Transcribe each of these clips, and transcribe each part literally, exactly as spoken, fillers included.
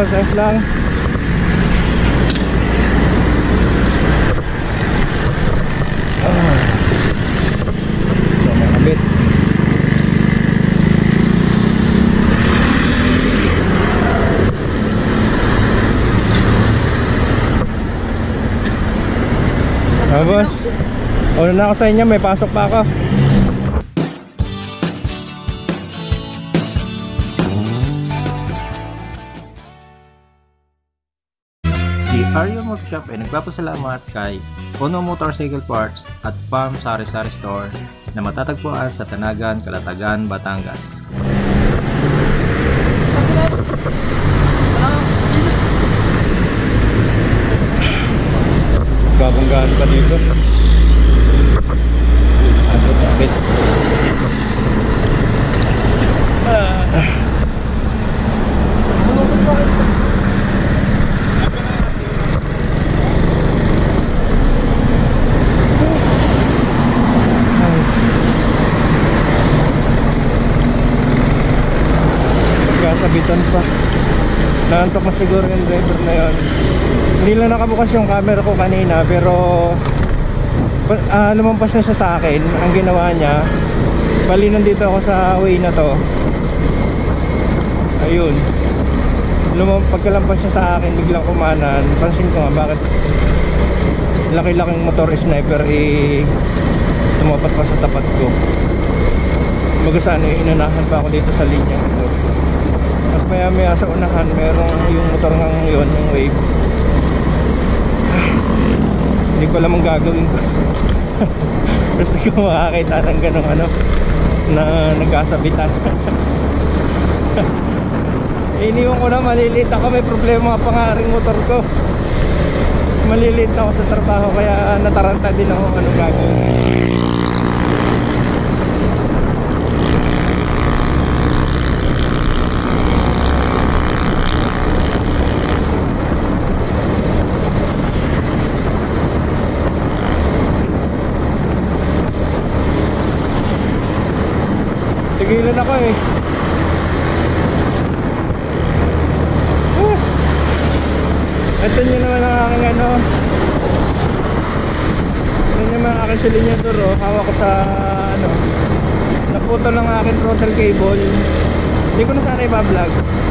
boss, ayos lang. Ah. So, makabit. Ah, boss, una na ako sa inyo, may pasok pa ako. Si Ariel Motoshop ay nagpapasalamat kay Ono Motorcycle Parts at Palm Sari Sari Store na matatagpuan sa Tanagan, Calatagan, Batangas. Babanggaan pa dito. Abot sakit. Ah. Kasabitan pa. Naantok na siguro yung driver na yun. Hindi lang nakabukas yung camera ko kanina, pero uh, lumampas na siya sa akin. Ang ginawa niya, bali nandito ako sa way na to, ayun, lumampas, pagkalampas siya sa akin, biglang kumanan. Pansin ko nga bakit laki-laking motor sniper eh tumapat pa sa tapat ko. Magasano yung inanahan pa ako dito sa linya ito. Tapos maya maya sa unahan merong yung motor ngang yun, yung wave. Hindi ko alam ang gagawin ko. Gusto ko makakita ng ganong ano na nagkasabitan. Iniwan ko na, maliliit ako, may problema pa nga rin motor ko. Maliliit na ako sa trabaho kaya nataranta din ako anong gagawin. Tigilan ako eh. Uh, ito nyo naman ang aking ano, ito nyo naman ang aking silinyador oh. Hawak ko sa ano, naputo lang ang aking throttle cable. Hindi ko na sana iba-vlog.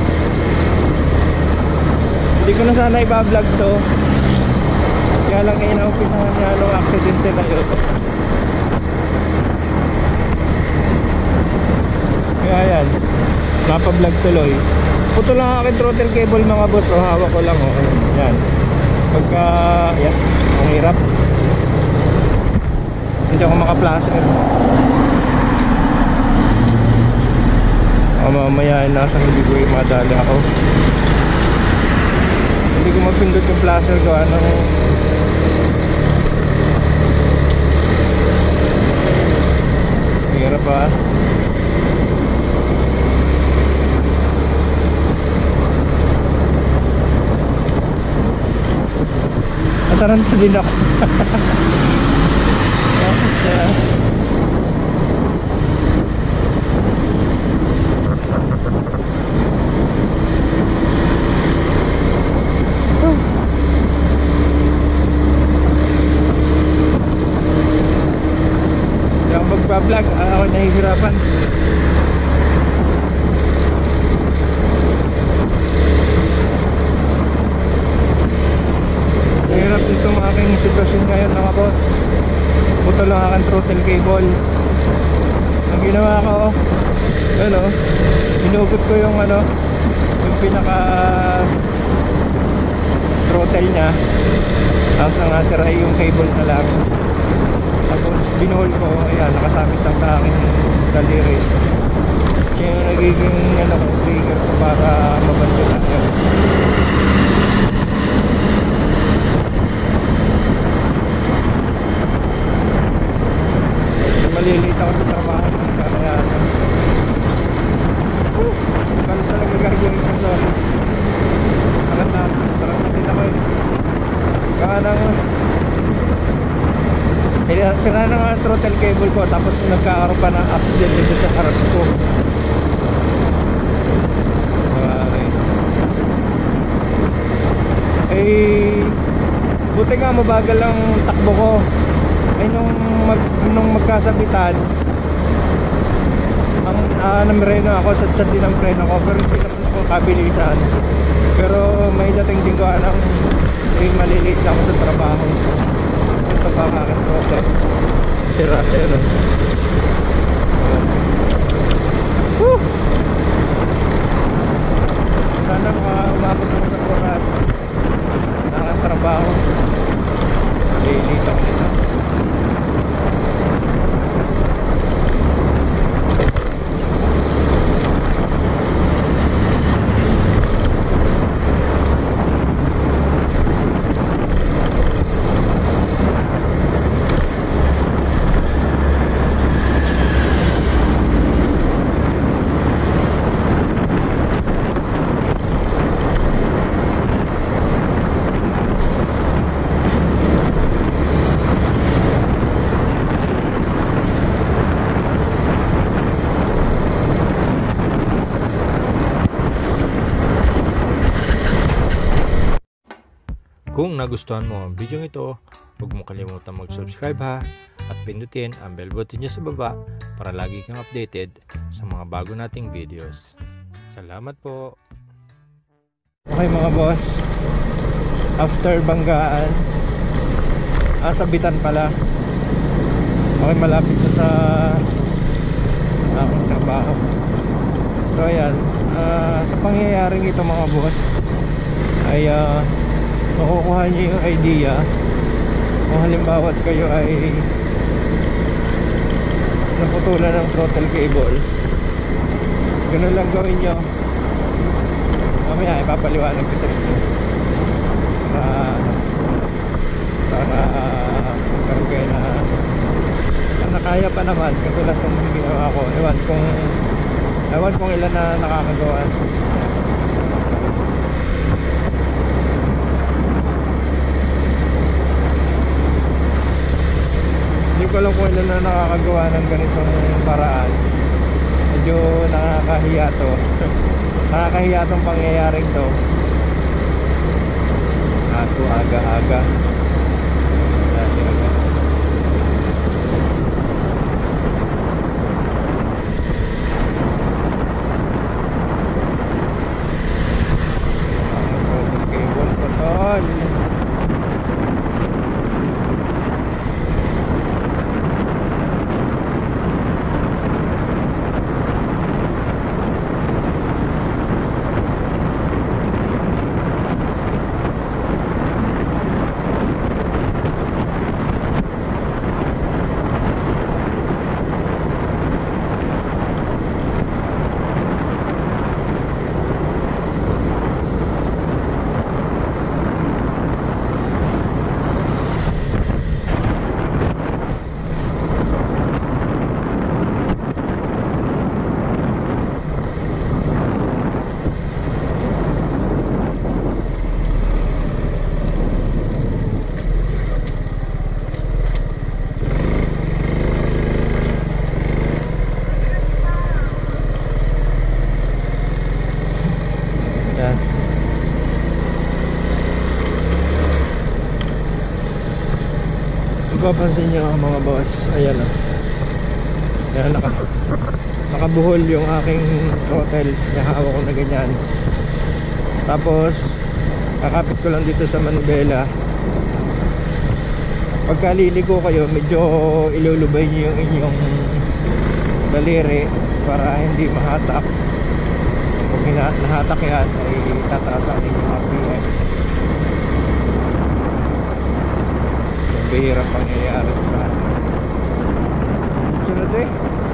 Hindi ko na sana iba-vlog to. Kaya lang kayo na-umpisahan niya nung aksidente na yun. Kaya yan, napablog tuloy. Puto lang aking throttle cable mga boss o, hawak ko lang o. Yan, pagka, yan, ang hirap. Hindi ako maka-placer. O mamaya nasa hindi ko yung madali ako. Hindi ko mapindot yung placer ko. Anong hirap ba? Nataranta din ako. Tapos kaya yung magpa-vlog ako nahihirapan. Hirap dito ang aking sitwasyon ngayon mga boss. Puto lang aking throttle cable. Ang ginawa ko, ano, inugot ko yung ano, yung pinaka throttle nya. Tapos ang natira ay yung cable na lang. Tapos binuhol ko, ayan, nakasabit lang sa aking daliri. Siya yung nagiging ano, trigger ko para mabanto na yun. Maliliit ako sa trabaho kaya uh, kano talaga gagawin ko, sorry. Akat na, tarang natin ako eh. Kaya nang sira na nga throttle cable ko, tapos nagkakaroon pa ng accident dito sa harap ko. Okay. Eh, buti nga mabagal ang takbo ko. Ay nung, mag, nung magkasabitan, ang uh, namreno ako, sat-sat din ang preno ko, pero hindi naman ako kabilisan. Pero may dating din ko anong eh, maliliit na ako sa trabaho. Ito pa ang aking trote. Sira, sira. Woo! Sana umabot ako sa oras na aking trabaho. Maliliit ako nito. Kung nagustuhan mo ang video ito, huwag mo kalimutan mag-subscribe ha, at pindutin ang bell button niya sa baba para lagi kang updated sa mga bago nating videos. Salamat po! Okay mga boss, after banggaan, ah, sabitan pala. Okay, malapit na sa aking trabaho. So ayan, uh, sa pangyayaring ito mga boss ay uh, makukuha niyo yung idea kung halimbawa kayo ay naputulan ng throttle cable. Ganun lang gawin nyo. Mamaya ipapaliwanag ko sa inyo para para magkaroon kayo na na nakaya pa naman katulad ng ginawa ko. Ewan kung ewan kung ilan na nakakagawa. Hindi ko alam kung ilan na nakakagawa ng ganitong paraan. Medyo nakakahiya to. Nakakahiya tong pangyayaring to. Aso aga-aga. Dati aga. Ang cable pa tol. Papansin nyo mga boss, ayan o, ayan, naka, nakabuhol yung aking throttle, nahawak ko na ganyan. Tapos kakapit ko lang dito sa manubela. Pagka liligo kayo, medyo ilulubay nyo yung inyong daliri para hindi mahatak. Kung nahatak yan ay tataas ang inyong R P M. Bihirang pangyayari sa atin. Sunod eh,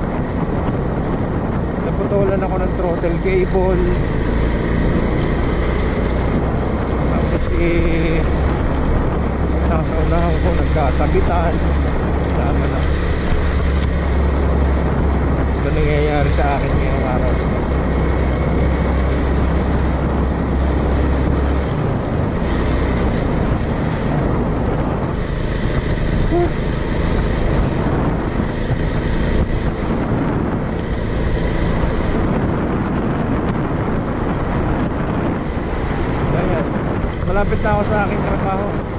naputulan ako ng throttle cable. Tapos eh nasa unahan ko nagkasabitan. Tama na. Ito nangyayari sa akin ngayong araw. malapit na ako sa aking trabaho.